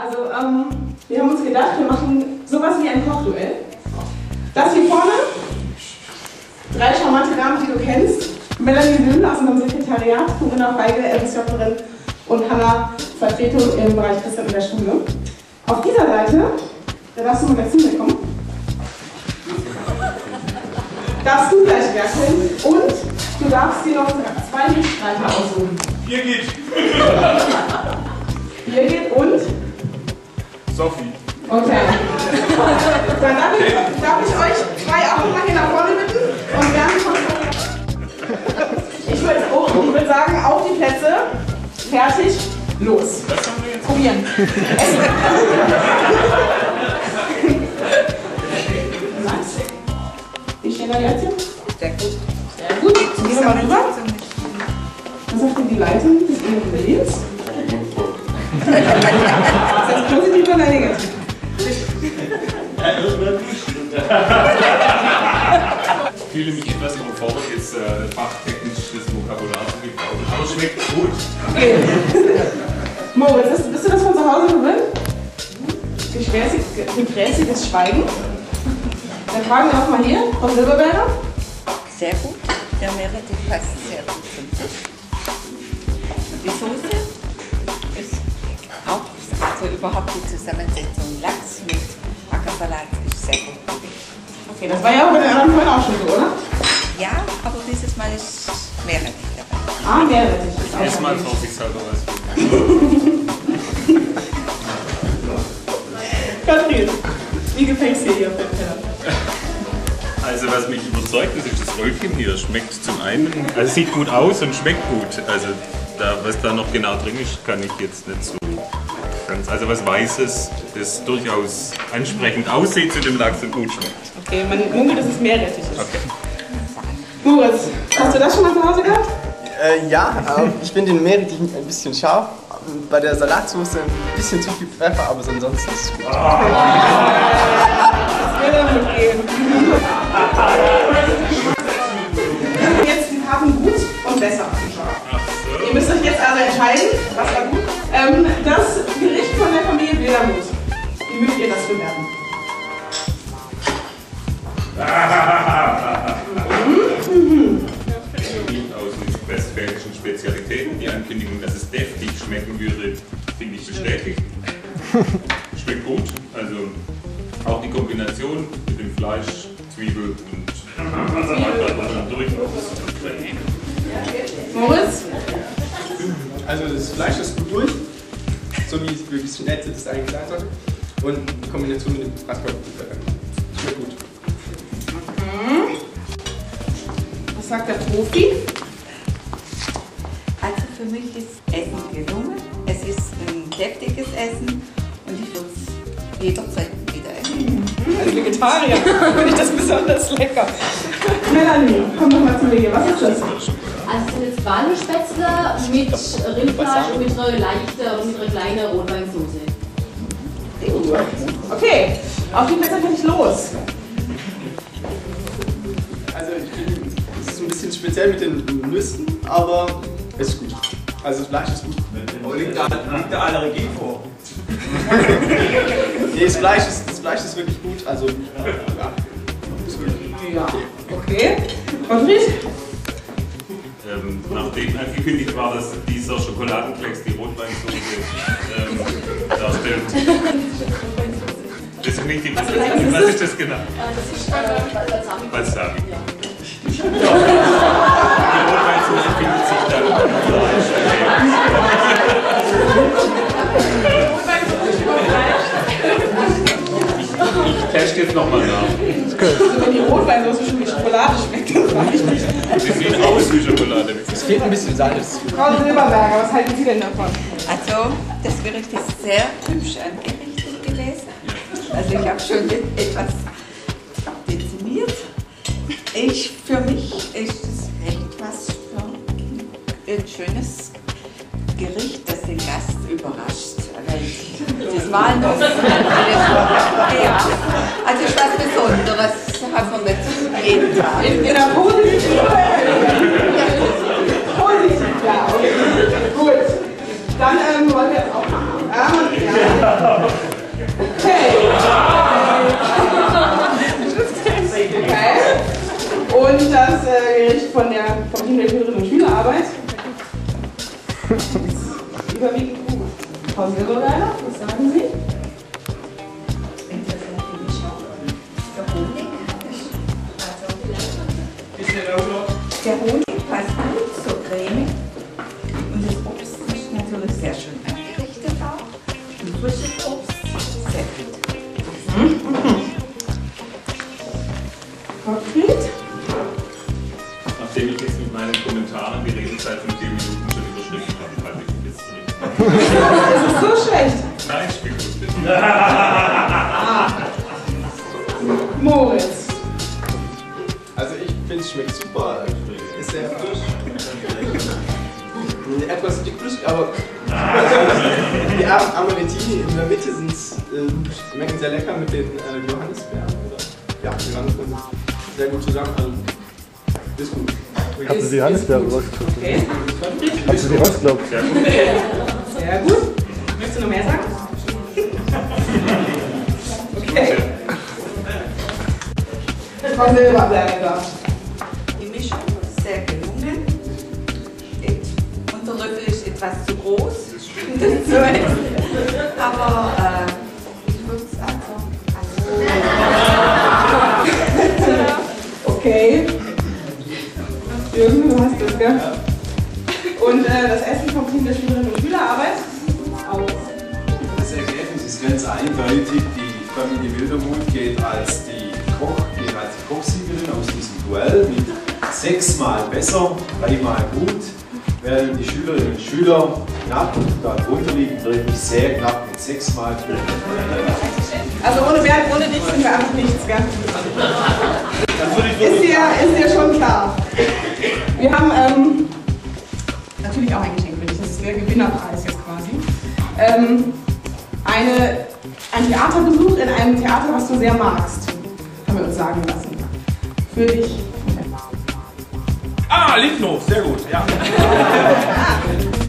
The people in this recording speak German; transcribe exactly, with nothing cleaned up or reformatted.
Also, ähm, wir haben uns gedacht, wir machen sowas wie ein Kochduell. Das hier vorne, drei charmante Damen, die du kennst. Melanie Lümmler aus unserem Sekretariat, Corinna Feige, LSJlerin und Hanna, Vertretung im Bereich Christian in der Schule. Auf dieser Seite, da darfst du mal gleich zu mir kommen, darfst du gleich werkeln und du darfst dir noch zwei Mitstreiter aussuchen. Hier geht. Hier geht und? Sophie. Okay. Dann darf ich, darf ich euch zwei auch mal hier nach vorne bitten und werden von Ich würde oh, ich würd sagen, auf die Plätze, fertig, los. Das haben wir jetzt probieren. Essen. Wie stehen da die Ärzte? Sehr gut. Sehr gut. Gehen wir mal rüber. Was sagt denn die Leitung des Inneren Lebens? Ist das positiv oder negativ? Ich fühle mich etwas überfordert, jetzt äh, fachtechnisches Vokabular zu gebrauchen, aber schmeckt gut. Okay. Moritz, bist, bist du das von zu Hause gewöhnt? Gefräßiges Schweigen. Dann fragen wir auch mal hier, Frau Silberberger. Sehr gut. Der Meerrettich passt sehr gut zum Tisch. Die Soße ist auch, also überhaupt die Zusammensetzung Lachs mit Ackersalat ist sehr gut. Okay, das war ja auch bei den anderen vorhin auch schon so, oder? Ja, aber dieses Mal ist Meerrettich dabei. Ah, Meerrettich ist auch Erstmal vorsichtshalber was. Katrin, wie gefällt es dir hier auf dem Teller? Also was mich überzeugt, das ist das Röllchen hier. Schmeckt zum einen, also sieht gut aus und schmeckt gut. Also da, was da noch genau drin ist, kann ich jetzt nicht so ganz. Also was Weißes, das durchaus ansprechend aussieht zu dem Lachs und gut schmeckt. Okay, man munkelt, dass es Meerrettich ist. Okay. Moritz, hast du das schon mal zu Hause gehabt? Äh, ja, äh, ich finde den Meerrettich ein bisschen scharf. Bei der Salatsauce ein bisschen zu viel Pfeffer, aber ansonsten ist es gut. Das will er mitgehen. Jetzt die Karten gut und besser. Ihr müsst euch jetzt also entscheiden, was war gut. Ähm, das Gericht von der Familie Wildermuth. Wie mögt ihr das bewerten? Aus den westfälischen Spezialitäten. Die Ankündigung, dass es deftig schmecken würde, finde ich bestätigt. Schmeckt gut. Also auch die Kombination mit dem Fleisch, Zwiebel und durch. Moritz? Also das Fleisch ist gut durch, so wie es wirklich nett ist, eigentlich gesagt hat. Und die Kombination mit dem Bratkopf schmeckt gut. Mhm. Was sagt der Profi? Also für mich ist Essen gelungen. Es ist ein deftiges Essen und ich würde es jederzeit wieder essen. Als Vegetarier finde ich das besonders lecker. Melanie, komm doch mal zu mir. Was ist das? Also es sind jetzt Walnusspätzle mit Rindfleisch und mit einer leichten und mit einer kleinen Rotweinsoße. Okay, auf die Plätze kann ich los. Also ich finde, es ist ein bisschen speziell mit den Nüssen, aber es ist gut. Also das Fleisch ist gut. Aber liegt da, liegt da Allergie vor? Nee, das Fleisch ist, das Fleisch ist wirklich gut. Also ja, ist gut. Ja, okay. Gottfried? Ähm, nachdem angekündigt war, dass dieser Schokoladenklecks die Rotweinsoße ähm, darstellt. Das ist nicht die, was, was ist das genau? Das ist Balsamico. Balsamico. Die Rotweinsoße findet sich dann am Fleisch. Ich teste jetzt nochmal nach. Also wenn die Rotweinsoße schon wie Schokolade schmeckt, dann frage ich mich. Sie sieht aus wie Schokolade. Es fehlt ein bisschen Salz. Frau Silberberger, was halten Sie denn davon? Also das Gericht ist sehr hübsch angerichtet gewesen. Also ich habe schon etwas dezimiert. Ich, für mich ist es etwas für ein schönes Gericht, das den Gast überrascht. Das Walnuss, ja, also ist was Besonderes, hat man nicht jeden Tag. In, in der positiven Positiv, ja, okay. Gut. Dann ähm, wollen wir jetzt auch machen. Ähm, ja. Okay. Und das äh, Gericht von der, vom Team der Schülerinnen und Schülerarbeit. Überwiegend gut. Frau Silbergeiler, was sagen Sie? Der Honig passt gut zur Creme und das Obst ist natürlich sehr schön angerichtet auch. Und frisches Obst sehr gut. Mhm. Gottfried? Nachdem ich jetzt mit meinen Kommentaren die Redezeit von vier Minuten schon überschritten habe, halte ich mich jetzt zurück. Das ist so schlecht. Nein, spiel gut. Moritz. Also ich finde es schmeckt super, ist sehr frisch. Etwas dickflüssig, aber die Amarettini in der Mitte sind, äh, schmecken sehr lecker mit den äh, Johannisbeeren. Oder? Ja, die Johannisbeeren sind sehr gut zusammen. Also, ist gut. Hast du die Johannisbeeren rausgeguckt? Okay. Hast du die rausgeglaubt? Sehr gut. Sehr gut. Möchtest du noch mehr sagen? Okay. Frau Silberberger. Die Mischung ist sehr gelungen. Unser Löffel ist etwas zu groß. Dazu essen. Aber äh, ich würde es einfach. Okay. Jürgen, du hast das, gell? Und äh, das Essen vom Team der Schülerinnen und Schülerarbeit? Auch. Das Ergebnis ist ganz eindeutig. Die Familie Wildermuth geht als die Koch, geht als die Kochsiegerin aus diesem Duell mit sechsmal besser, dreimal gut, während die Schülerinnen und Schüler knapp darunter liegen, wirklich sehr knapp mit sechsmal gut. Also ohne Bernd, ohne dich sind wir einfach nichts, gell? Dann würde ich Ist dir, ist dir schon klar. Wir haben ähm, natürlich auch ein Geschenk für dich, das ist der Gewinnerpreis jetzt quasi. Ähm, eine, ein Theaterbesuch in einem Theater, was du sehr magst, haben wir uns sagen lassen. Für dich. Ah, Lindhof, sehr gut, ja.